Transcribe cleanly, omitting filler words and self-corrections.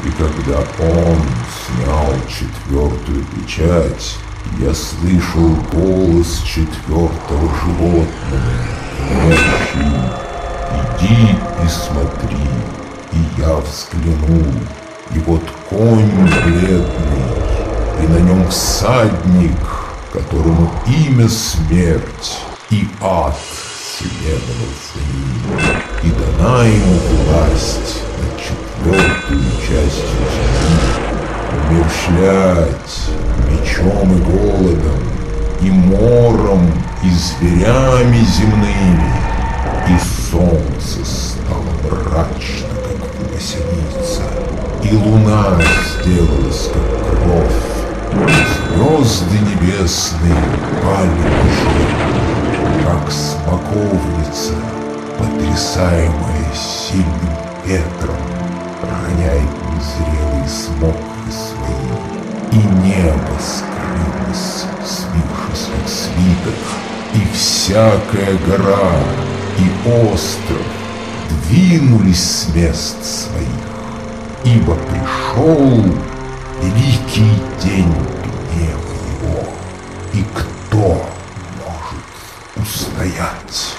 И когда он снял четвертую печать, я слышал голос четвертого животного, говорящий: «Иди и смотри». И я взглянул, и вот конь бледный, и на нем всадник, которому имя смерть, и ад следовал за ним, и дана ему власть над четвертую частью земли, умерщвлять мечом и голодом, и мором, и зверями земными. И солнце стало мрачно, как власеница, и луна сделалась, как кровь, и звезды небесные пали на землю, как смоковница, потрясаемая сильным ветром, роняет незрелые смоквы свои, и небо скрылось, свившись как свиток, и всякая гора и остров двинулись с мест своих, ибо пришел великий день гнева его, и кто может устоять?